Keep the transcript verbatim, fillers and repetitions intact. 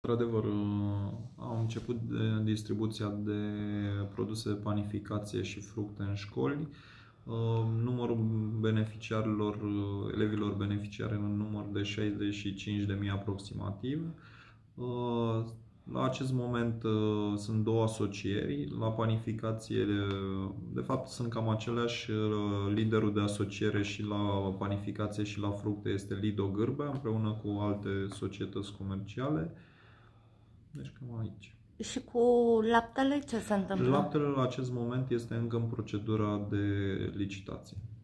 Într-adevăr, am început de distribuția de produse de panificație și fructe în școli. Numărul beneficiarilor, elevilor beneficiari în număr de șaizeci și cinci de mii aproximativ. La acest moment sunt două asocieri. La panificație, de fapt, sunt cam aceleași. Liderul de asociere și la panificație și la fructe este Lido Gârbea, împreună cu alte societăți comerciale. Deci cam aici. Și cu laptele ce se întâmplă? Laptele la acest moment este încă în procedura de licitație.